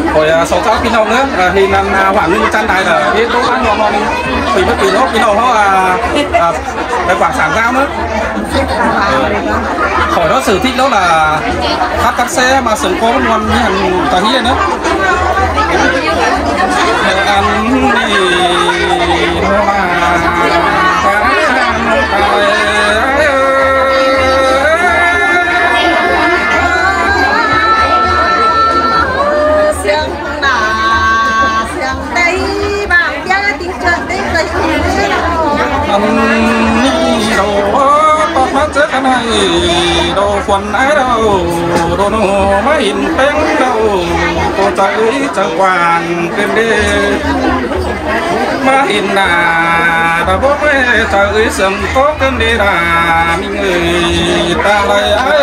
rồi sau đó pin nữa thì là khoảng như chăn này là cái tốt ăn ngon vì bất kỳ nó pin nó là khoảng sản giao nữa khỏi đó sở thích đó là cắt xe mà sừng có ngon như hàng tà hí nữa ăn thì cái này đồ quần ái đâu đồ nó mới hình tên đâu cô chạy chẳng hoàn tên đi mà hình là đã bố mẹ chạy sớm có tên đi là mình người ta lại ái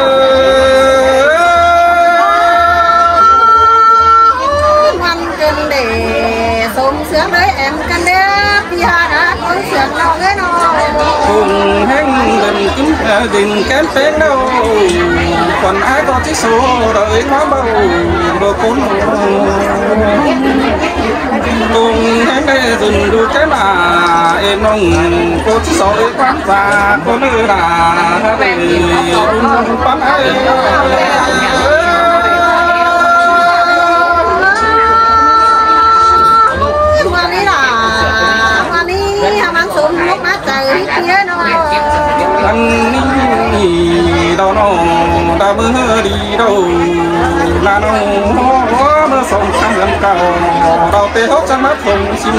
ngoan cân để sống sướng đấy em cân đế vì hà đã có sướng nào cái nó cùng hẹn gần kính đình kém tên đâu còn ai có chiếc số đợi quá bầu đồ cốn cùng hẹn đây dừng đủ cái là em nông có chiếc số quán và có nơi là để bán ai lúc mắt trời kia nó anh đi đâu nó ta mưa đi đâu là nó mưa sông sang gần cầu đầu tê hốt trong mắt phồng xin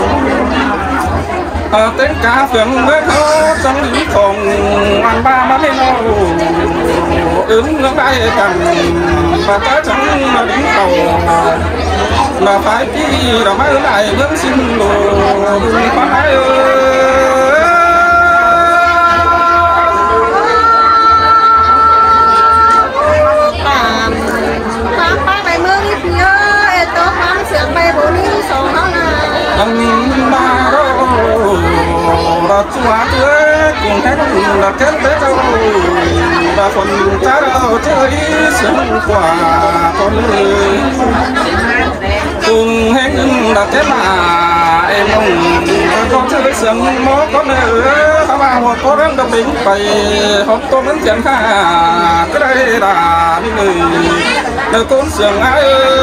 tên cá phượng mới có trong những phòng ăn ba mắt lên đâu ứng ngưỡng đại cẳng và cá trắng mà đứng cầu mà phải đi đâu mai lại vẫn xin đồ đừng quan ai ba đâu là chúa chúa cùng khách là kết tế đâu và phần cha đâu chơi sướng quả con người cùng hết là thế mà em không có chơi sướng mó có nữa các bạn hoặc có đang đồng bình bày học tôi vẫn chẳng khá cái đây là những người đời con sướng ai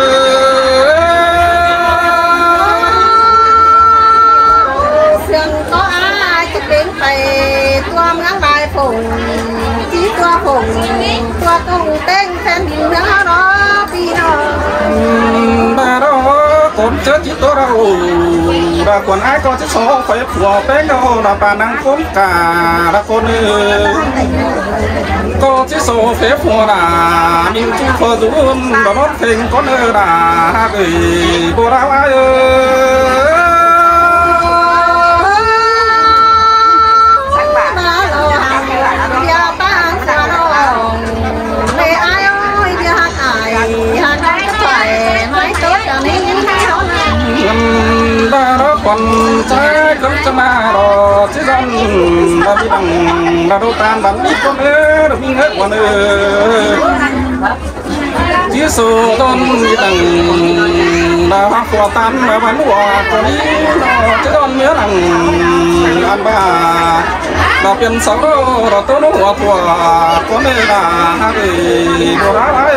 có ai chút đến phải tua ngắn bài phùng chỉ tua phùng tua công tên fan hình đó đó vì nó ba đó con chết chỉ tôi đâu và còn ai có chiếc số phải phù bên đâu là bà năng cũng cả là con có chiếc số phép phù là mình chú phơ rũn và nó thành con ơi là gửi bố đau ai ơi ba đó còn trái cấm cho ma đó chứ dân là đi bằng là đâu tan bắn đi con ơi được mình hết con ơi chứ số con đi bằng là hoa phò tan mà bắn hoa con đi chứ con nhớ rằng ăn bà là tiền sáu đó tôi nó hoa phò con ơi là hai người đồ đá ơi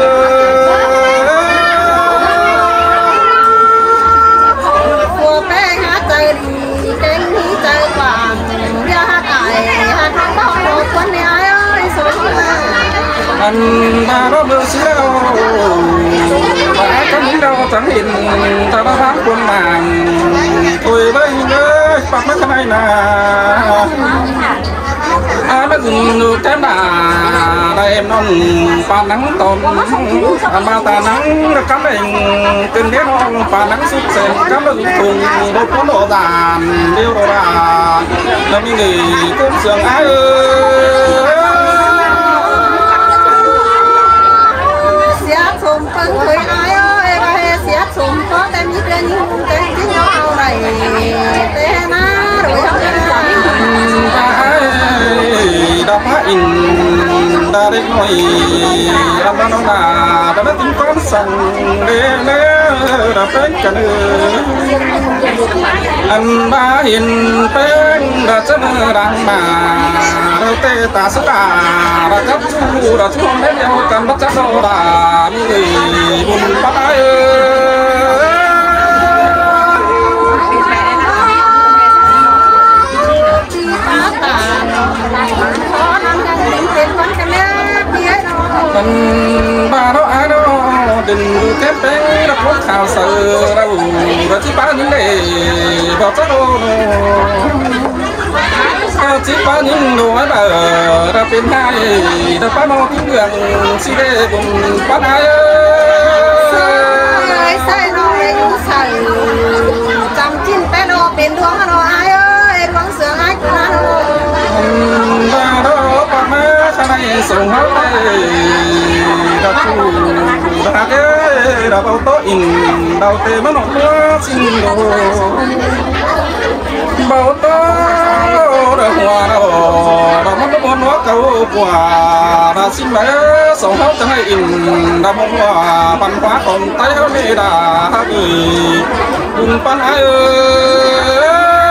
anh ba đó mưa xíu đâu bà có những đâu chẳng hiện ta đã bán quân màng thôi với ơi bạc mấy cái này là nó dùng cái là đây em nó pha nắng tôm ba ta nắng cắm mình từng cái nó pha nắng sút sen cắm được cùng đôi có độ giàn điêu đồ là những người cũng sướng ái sùng phân thủy ai ơi ba he xé sùng có tem như cái nhau này té má rồi đã phá in đã đến nỗi làm nó là đã tính toán sẵn để đã phết cả anh ba hiền phết đã chân đang mà đâu tê ta sức đã cấp chú đã chú không đến nhau cần bắt chắc đâu đã người buồn bắt ai anh ba đó ai đó đừng kép bé đọc quốc khảo sợ đâu và chỉ ba những đề vào chắc đâu chỉ ba những đồ ấy bà ra bên hai đã ba mò tiếng gần chỉ để cùng bắt ai ơi sai rồi sai trăm chín bé đồ bên đuông đồ ai ơi con sướng ai cũng ba đó ba má khả này sống hết đây đã chú đã cái đã bao tốt in đầu tê mất một bữa xin đồ bao tốt đã hòa đã đã mất một nó cầu quả đã xin bé sống hết chẳng hay in đã một hòa văn hóa còn tay hết đi đã gửi cùng pan ai ơi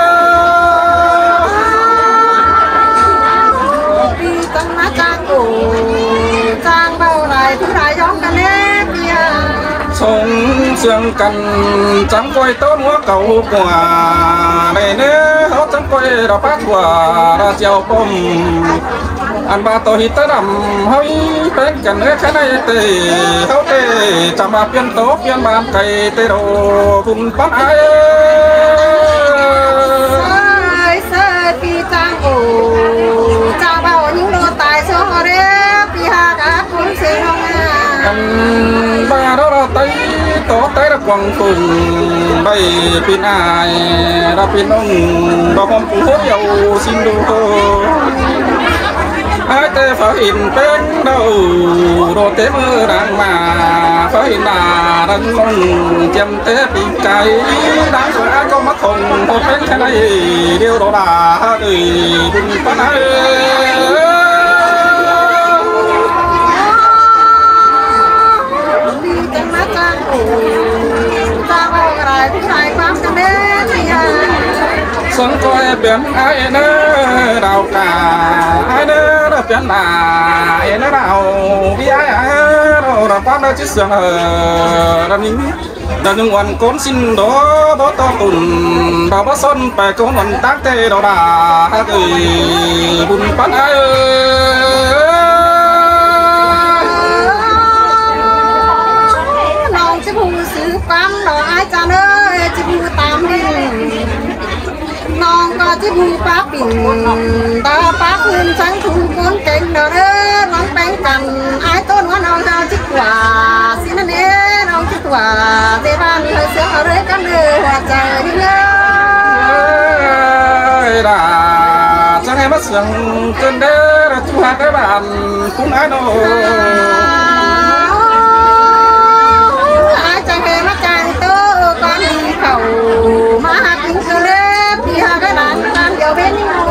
sống xương cần trắng quay tốt múa cầu quả này nếu họ trắng quay đã phát quả đã treo bom anh ba tôi hít tới đầm hơi bên cần hết cái này thì họ tê chạm ba phiên tốt phiên bàn cây tê đồ cùng bắt ai ơi sơ phi trang ổ cha bao những đồ tài số họ đấy phi hà cả cũng sẽ không anh ba đó là tay có tay là quăng cùng bay pin ai đã pin ông bao con phụ hốt dầu xin đồ ai tê phải hình bên đầu đồ tế mơ đang mà phải hình là đang mong chém tế bị cháy đáng rồi ai có mắt hồng một bên cái này điều đó là đời đừng phát ai sống coi biển ai nữa đào cả ai nữa đó biển là ai nữa đào vì ai đâu là quan đó chứ sương là những quan con xin đó bó to tùn bảo bó son phải con hoàn tác tê đó là người buồn bắt ai lòng chứ bù sứ quán đó ai cha ơi chứ bù tam đi non có chiếc bù bác bình ta bác lên trắng thùng cuốn cành đó đấy nón bánh cằn ai tôn nó non nào chiếc quả xin anh ấy non chiếc quả để ban hơi sướng ở đây các nơi hòa trời đi ơi là chẳng em mất sướng trên đây là chú hai cái bạn cũng ai đâu ai chẳng hề mất chàng tớ con đi khẩu mà hát tiếng cơ lếp thì hai cái bạn dầu bên nhau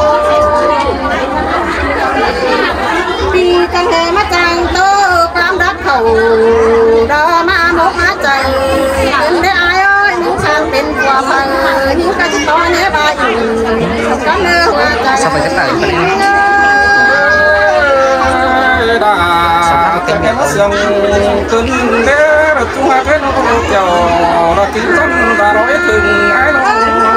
vì chẳng hề mất chàng tớ con đắc khẩu đó mà một hát chạy đừng để ai ơi những sang bên của phần những cái chữ to nhé bà có nơi hòa chạy đã tiếng em sương cơn đế là chúng hai cái nó kiểu là tiếng chân và nói thường ai đâu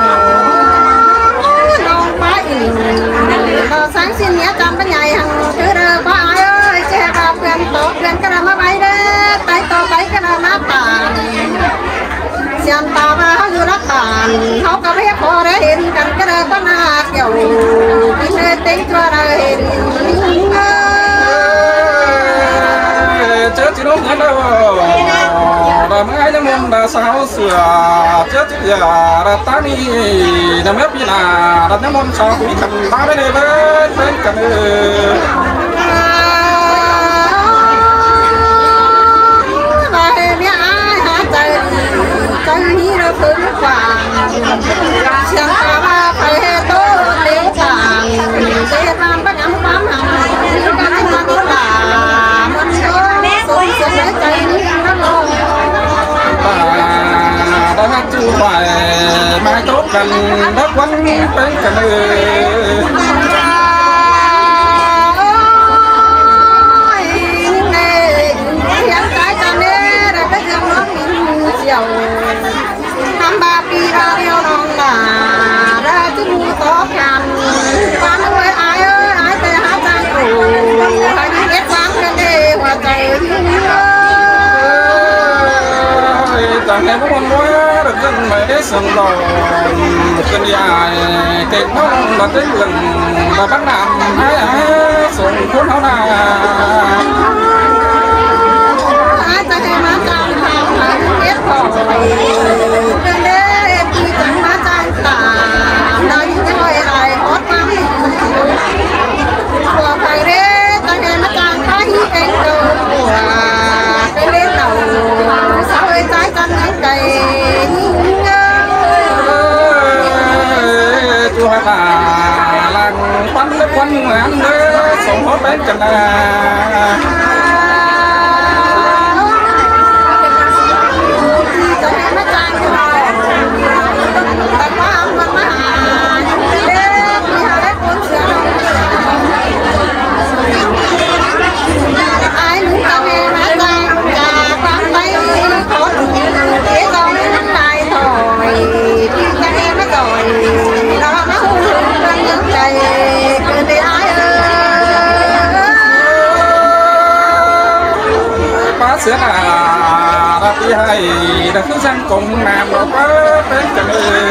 sáng xin nhé trăm cái ngày hằng cứ đưa có ai ơi che vào quyền tốt quyền cái nào mà bay đấy tay to tay cái nào mà tàn xem ta mà họ như lắc tàn họ có biết họ để hiện cần cái nào có na kiểu đi nơi tính cho đời chết chỉ đúng đâu là mấy ai môn là sao sửa chết chỉ là ta đi là mấy bị là đặt môn sao cũng cần ta bên này bên cần và em ai hả trời như nó phương quảng xem ta mà phải tốt đến quảng để làm bắt ăn bám hàng những cái này mà có là mình sống sống để trời như nó cần đất quanh bên cần năm ba pi ra điêu non là ra chứ mua có cành quan ơi ai tê hát trang cổ hay những ghét sáng lên đi hòa trời chẳng em muốn nói được dân mấy sừng đỏ cơn dài kịch nó là cái lần là bắt làm ai sùng cuốn nó là ai ta hay má trang thảo mà ghét khỏi cơn đế khi chẳng má trang tả nói những cái lời này hót lắm của phải đế ta hay má trang phá hi cánh đầu của cái đế đầu sao ơi trái chân những cây chú hát là làng quanh ăn nữa sống hết bên cần là sẽ là đi hay đã cứ sang cùng làm nó có bên cần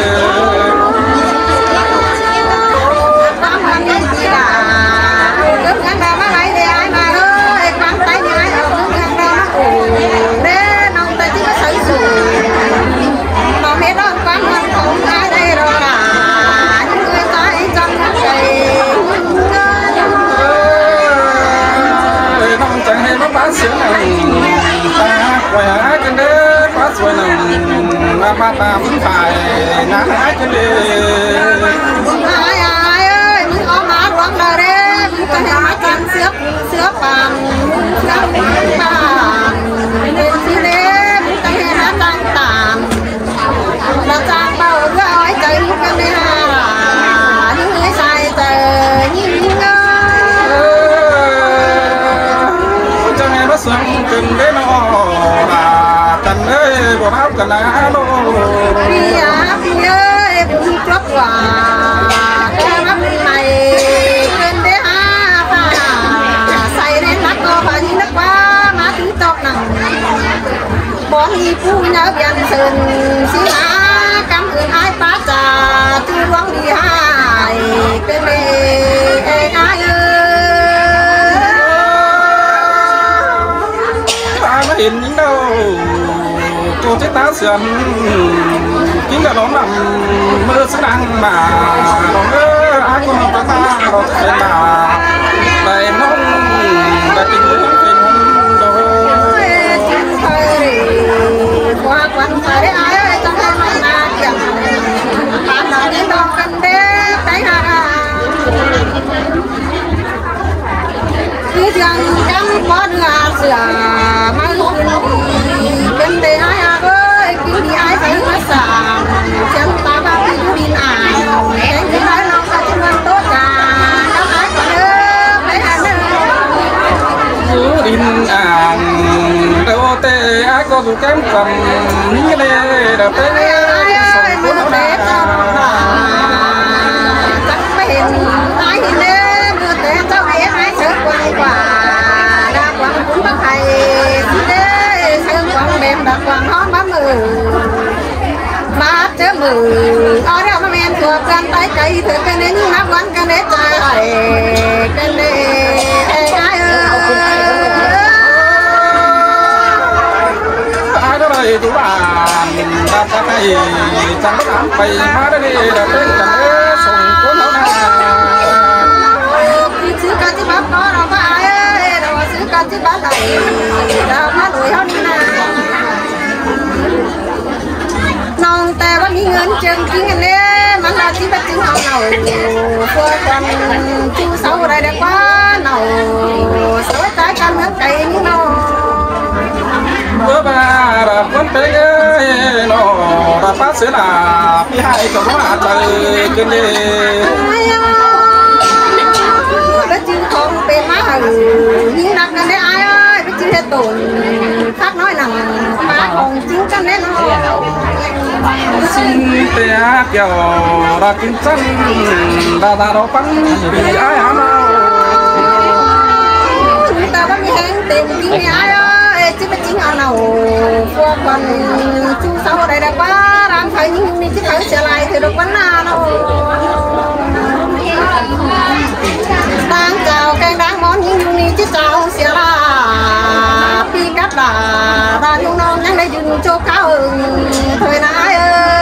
sữa này ta khỏe trên đế phát rồi nè ba ta vẫn phải nán hái trên đế ai ơi những con má quăng đời đế những con heo má trắng xước bàn nên chứ đế những con heo má trắng tàn là trắng bao gói cây những con heo những người sai trời những xuân cần đến nó là cần ơi bộ áo cần lá lô đi ơi cũng chốt quả cái mắt này quên đấy pha say đến mắt cô và những nước quá má tí chọc nằng bọn hi phu nhớ biển sơn xí lá cảm ơn ai phá trà chưa quăng đi hai cái mê ai hiện những đâu cô chết táo sườn chính là đó là mơ sẽ đang mà nó mơ ai cũng có ta nó sẽ là đầy mong đầy tình yêu tình đồ qua quanh phải ai ơi trong hai mai na chẳng bạn nói đến đâu cần đế cái hà cứ rằng cắm có đưa sửa mai bên đây ai ơi cứ đi ai phải mất sàng chân ta ba đi cứ đi ai em cứ nói lòng ta chân ăn tốt cả đâu ai còn nữa mấy anh cứ đi đâu tê ai có dù kém cầm những cái này là cái ai ơi mưa nó bé chắc mấy hình ai hình đấy mưa té cho bé ai sợ quay quả đã quăng cũng bắt hay em đặt quàng hón bám má chớ mừ ở đâu mà men thuộcกันtay cây thừa cái nến nắp quán cái nến trời cái nến ai ai đó đây chú bà đặt cái chẳng có làm bày má đây là cái chẳng sùng cuốn nó đi xứ cá chứ bắp có đâu có ai ơi đâu xứ cá chứ bắp này đâu má đuổi hông đi nè non ta bắt những ngân chân chính anh ấy mà là chỉ bắt chứng hậu nào qua con chú sáu đây đẹp quá nào sáu trái cam hết cây như nào bữa ba là con bé nó là phát sẽ là hai chỗ nó trời cơn đi đó chứ không bên má nhưng đặt cái ai ơi biết chưa tổn phát nói rằng má còn chính cái đấy nó xin té kiểu ra kinh chân ra đó bắn vì ai hả người ta vẫn hẹn tìm cái ai ơi chứ chính ở nào qua còn chú sau đây đã quá đang thấy nhưng chứ thấy trở lại thì được vấn nào đâu đang chào cái đang món nhưng đi chứ chào sẽ là pi cắt là ra nhung non nhắn đây dừng cho cao thời nãy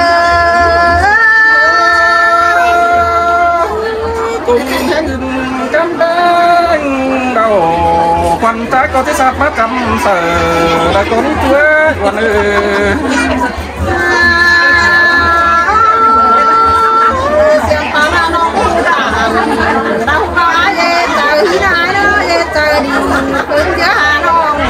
cùng hẹn dừng cam đánh đầu quan trái có thể sát mắt cầm sở đã có những chuối còn xem ta là nó cũng đâu có ai trời đi ai đó trời đi hướng giá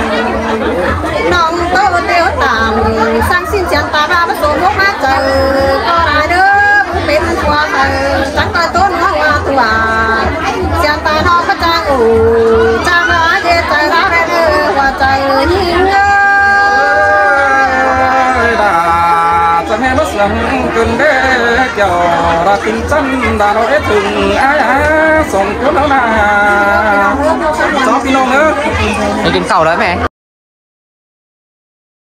non tôi tiêu tạm sang xin chàng ta ba bắt số mốc má trời có ai đó cũng bên qua thời chẳng coi tốt nó qua thua chàng ta nó có trang ủ trang á về trời ra đây đưa qua trời nhìn chẳng hề mất lòng cơn đê kiểu ra kinh chân đã nói thường ai sống cuốn đâu nà gió phi nông nữa mày kiếm cầu đấy mẹ